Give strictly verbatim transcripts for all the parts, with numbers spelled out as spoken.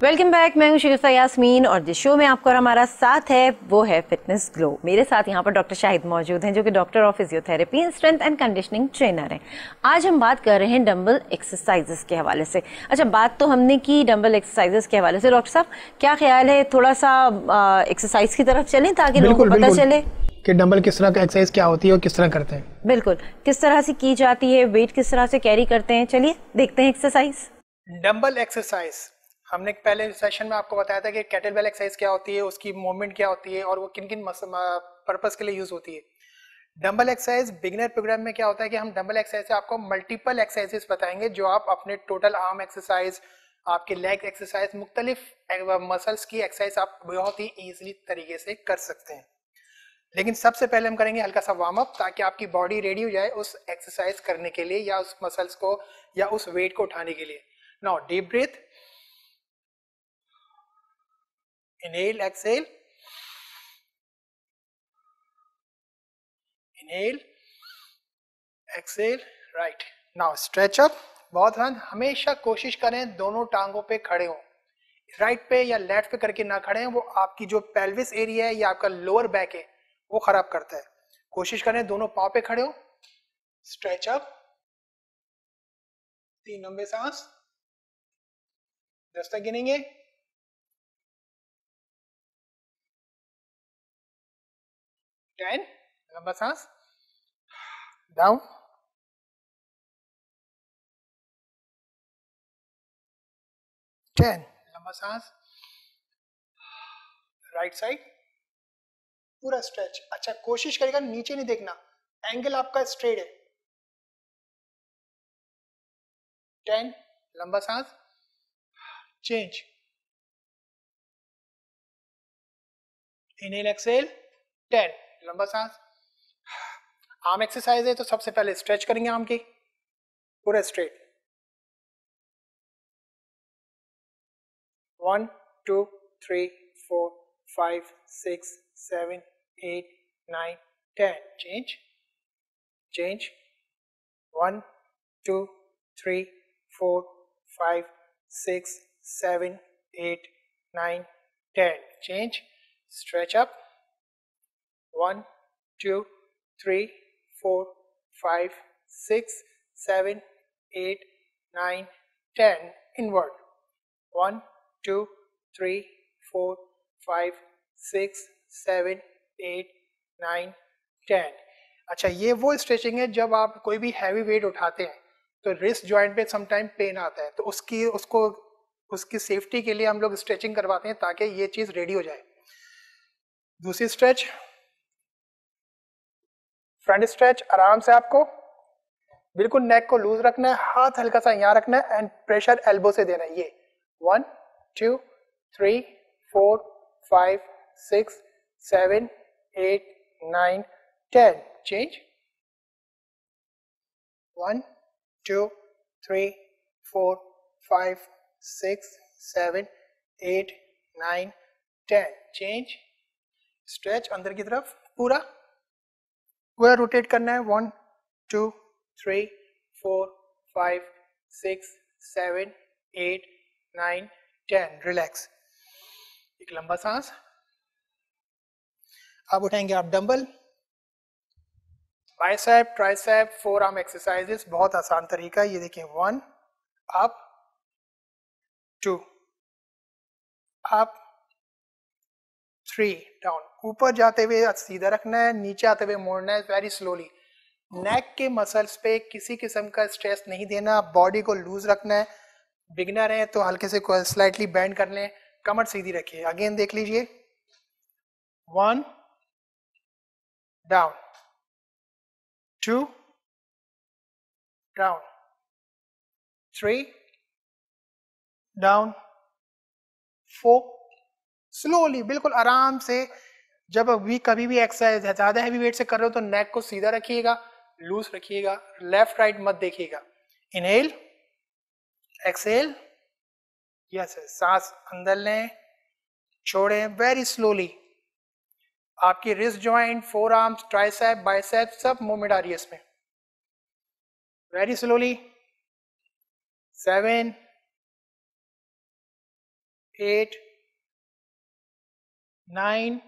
Welcome back. मैं हूं शरीफा यास्मीन और जिस शो में आपको और हमारा साथ है वो है फिटनेस ग्लो। मेरे साथ यहाँ पर डॉक्टर शाहिद मौजूद हैं जो कि doctor of physiotherapy and strength and conditioning trainer हैं। आज हम बात कर रहे हैं डंबल एक्सरसाइजेस के हवाले से। अच्छा, बात तो हमने की डंबल एक्सरसाइजेस के हवाले से। डॉक्टर साहब, क्या ख्याल है, थोड़ा सा एक्सरसाइज की तरफ चलें ताकि लोगों को पता चले कि डंबल किस तरह का एक्सरसाइज क्या होती है और किस तरह करते हैं। बिल्कुल, किस तरह से की जाती है, वेट किस तरह से कैरी करते हैं। चलिए देखते हैं एक्सरसाइज। डंबल एक्सरसाइज हमने पहले सेशन में आपको बताया था कि केटलबेल एक्सरसाइज क्या होती है, उसकी मूवमेंट क्या होती है और वो किन किन पर्पस के लिए यूज होती है। डंबल एक्सरसाइज बिगिनर प्रोग्राम में क्या होता है कि हम डंबल एक्सरसाइज से आपको मल्टीपल एक्सरसाइजेस बताएंगे जो आप अपने टोटल आर्म एक्सरसाइज, आपके लेग एक्सरसाइज, मुख्तलिफ मसल्स की एक्सरसाइज आप बहुत ही ईजिली तरीके से कर सकते हैं। लेकिन सबसे पहले हम करेंगे हल्का सा वार्म अप ताकि आपकी बॉडी रेडी हो जाए उस एक्सरसाइज करने के लिए या उस मसल्स को या उस वेट को उठाने के लिए। Now deep breath, inhale, exhale, inhale, exhale, right. now stretch up। बहुत ध्यान, हमेशा कोशिश करें दोनों टांगों पे खड़े हो, राइट पे या लेफ्ट पे करके ना खड़े हैं, वो आपकी जो पेल्विस एरिया है या आपका लोअर बैक है वो खराब करता है। कोशिश करें दोनों पाँव पे खड़े हो। स्ट्रेच अप, तीन लंबे सांस, दस तक गिनेंगे। टेन, लंबा सांस, डाउन, टेन, लंबा सांस, राइट साइड, पूरा स्ट्रेच। अच्छा, कोशिश करेगा नीचे नहीं देखना, एंगल आपका स्ट्रेट है। टेन, लंबा सांस, चेंज, इनहेल एक्सहेल, टेन, लंबा सांस। आर्म एक्सरसाइज है तो सबसे पहले स्ट्रेच करेंगे आर्म की, पूरा straight. One two three four five six seven eight nine ten, change, change, one two three four five six seven eight nine ten, change, stretch up, one two three four five six seven eight nine ten, inward, one two three four five six seven eight nine ten. अच्छा, ये वो stretching है जब आप कोई भी heavy weight उठाते हैं तो रिस्ट जॉइंट पे समटाइम पेन आता है, तो उसकी उसको उसकी सेफ्टी के लिए हम लोग स्ट्रेचिंग करवाते हैं ताकि ये चीज रेडी हो जाए। दूसरी स्ट्रेच, फ्रंट स्ट्रेच। आराम से आपको बिल्कुल नेक को लूज रखना है, हाथ हल्का सा यहाँ रखना है एंड प्रेशर एल्बो से देना है। ये one two three four five six seven eight nine ten, change, one two three four five six seven eight nine ten, change, stretch अंदर की तरफ, पूरा पूरा रोटेट करना है। One two three four five six seven eight nine ten, relax, एक लंबा सांस। अब उठाएंगे आप dumbbell, bicep, tricep, forearm exercises, बहुत आसान तरीका है। ये देखिए, one up, two up, three down. ऊपर जाते हुए सीधा रखना है, नीचे आते हुए मोड़ना है वेरी स्लोली। नेक के मसल्स पे किसी किस्म का स्ट्रेस नहीं देना, बॉडी को लूज रखना है। बिगिनर है तो हल्के से स्लाइटली बेंड कर लें, कमर सीधी रखिए। अगेन देख लीजिए, one down, two down, three down, four, slowly, बिल्कुल आराम से। जब भी कभी भी एक्सरसाइज है ज्यादा हैवी वेट से कर रहे हो तो नेक को सीधा रखिएगा, लूज रखिएगा, लेफ्ट राइट मत देखिएगा। इनहेल, एक्सहेल, यस, सांस अंदर लें, छोड़ें वेरी स्लोली। आपकी wrist joint, forearms, tricep, bicep सब मूवमेंट आ रही है इसमें, very slowly. Seven, eight, nine,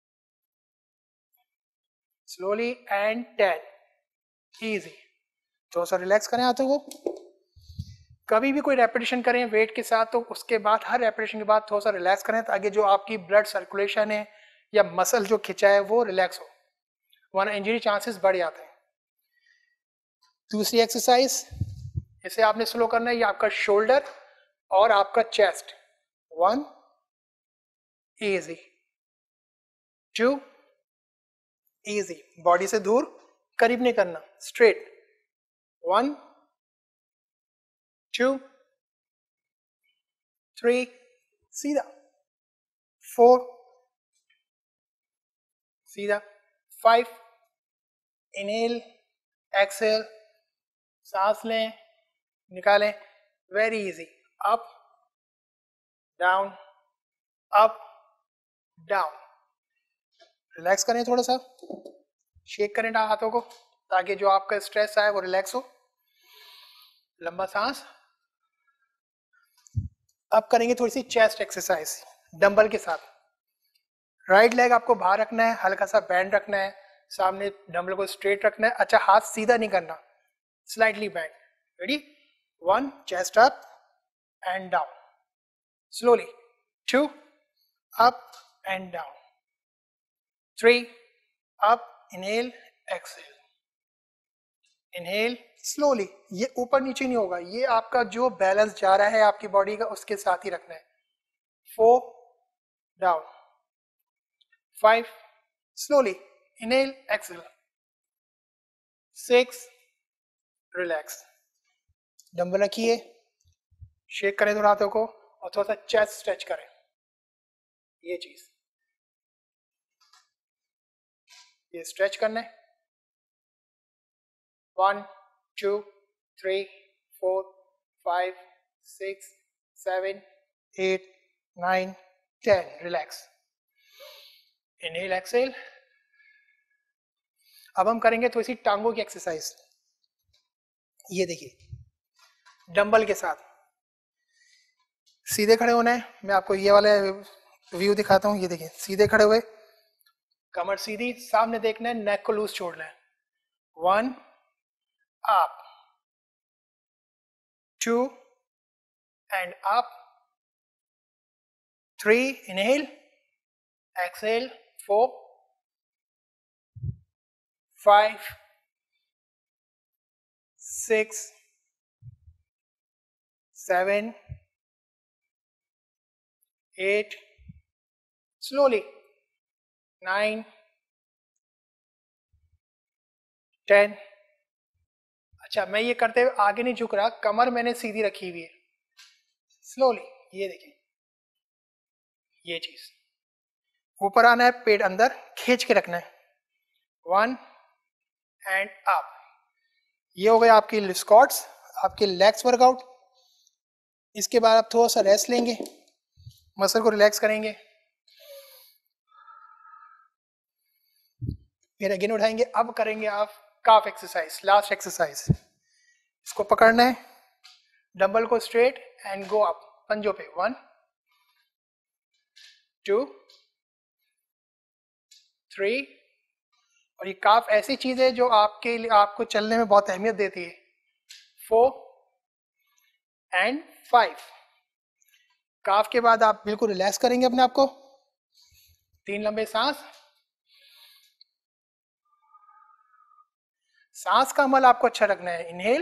slowly, and ten. Easy. थोड़ा सा रिलैक्स करें हाथों को. कभी भी कोई रेपिटेशन करें वेट के साथ तो उसके बाद हर रेपिटेशन के बाद थोड़ा सा रिलैक्स करें ताकि जो आपकी ब्लड सर्कुलेशन है या मसल जो खिंचा है वो रिलैक्स हो, वरना इंजरी चांसेस बढ़ जाते हैं. दूसरी एक्सरसाइज, इसे आपने स्लो करना है. ये आपका शोल्डर और आपका chest. One, easy. Two, easy. Body से दूर, करीब नहीं करना, स्ट्रेट. वन, टू, थ्री, सीधा. फोर, सीधा. फाइव, इनहेल, एक्सेल, सांस लें, निकालें. Very easy. Up, down, up, down. Relax करें, थोड़ा सा शेक करें हाथों को ताकि जो आपका स्ट्रेस आए वो रिलैक्स हो. लंबा सांस. अब करेंगे थोड़ी सी चेस्ट एक्सरसाइज डंबल के साथ. राइट लेग आपको बाहर रखना है, हल्का सा बैंड रखना है, सामने डंबल को स्ट्रेट रखना है. अच्छा, हाथ सीधा नहीं करना, slightly bend. Ready? One, chest up and down. Slowly. Two, up and down. Three, up, inhale, exhale. Inhale, slowly. ये ऊपर नीचे नहीं होगा, ये आपका जो बैलेंस जा रहा है आपकी बॉडी का उसके साथ ही रखना है. Four, down. Five, slowly. Inhale, exhale. Six, relax. Dumbbell रखिए, शेक करें थोड़ा हाथों को और थोड़ा सा चेस्ट स्ट्रेच करें. ये चीज, ये स्ट्रेच करना है. One, two, three, four, five, six, seven, eight, nine, ten. Relax. Inhale, exhale. अब हम करेंगे थोड़ी सी टांगों की एक्सरसाइज. ये देखिए, डंबल के साथ सीधे खड़े होना है. मैं आपको ये वाला व्यू दिखाता हूँ. ये देखिए, सीधे खड़े हुए, कमर सीधी, सामने देखना है, नेक को लूज छोड़ना है. One, up, two and up. Three, inhale, exhale. Four, five, six, seven, eight, slowly, nine, ten. अच्छा, मैं ये करते हुए आगे नहीं झुक रहा, कमर मैंने सीधी रखी हुई है. स्लोली, ये देखिए, ये चीज ऊपर आना है, पेट अंदर खींच के रखना है. One and up. ये हो गया आपकी स्क्वाट्स, आपके लेग्स वर्कआउट. इसके बाद आप थोड़ा सा रेस्ट लेंगे, मसल को रिलैक्स करेंगे, फिर अगेन उठाएंगे. अब करेंगे आप काफ एक्सरसाइज, लास्ट एक्सरसाइज. इसको पकड़ना है, डंबल को स्ट्रेट एंड गो अप पंजों पे. One, two, three. और ये काफ ऐसी चीज है जो आपके लिए, आपको चलने में बहुत अहमियत देती है. Four and five. काफ के बाद आप बिल्कुल रिलैक्स करेंगे अपने आप को. तीन लंबे सांस. सांस का अमल आपको अच्छा रखना है. इनहेल,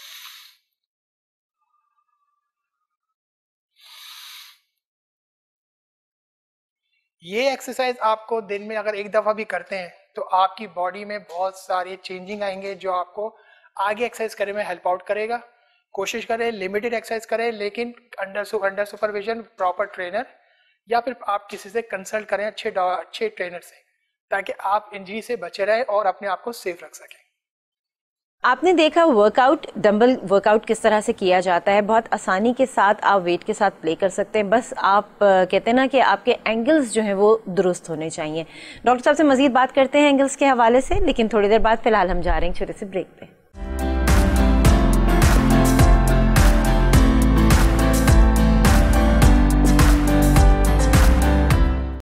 ये एक्सरसाइज आपको दिन में अगर एक दफा भी करते हैं तो आपकी बॉडी में बहुत सारे चेंजिंग आएंगे जो आपको आगे एक्सरसाइज करने में हेल्प आउट करेगा. कोशिश करें लिमिटेड एक्सरसाइज करें, लेकिन under under supervision proper trainer, या फिर आप किसी से कंसल्ट करें अच्छे अच्छे ट्रेनर से, ताकि आप इंजरी से बचे रहें और अपने आप को सेफ रख सकें. आपने देखा वर्कआउट, डंबल वर्कआउट किस तरह से किया जाता है. बहुत आसानी के साथ आप वेट के साथ प्ले कर सकते हैं. बस आप कहते हैं ना कि आपके एंगल्स जो हैं वो दुरुस्त होने चाहिए. डॉक्टर साहब से मजीद बात करते हैं एंगल्स के हवाले से, लेकिन थोड़ी देर बाद फिलहाल हम जा रहे हैं छोटे से ब्रेक पे.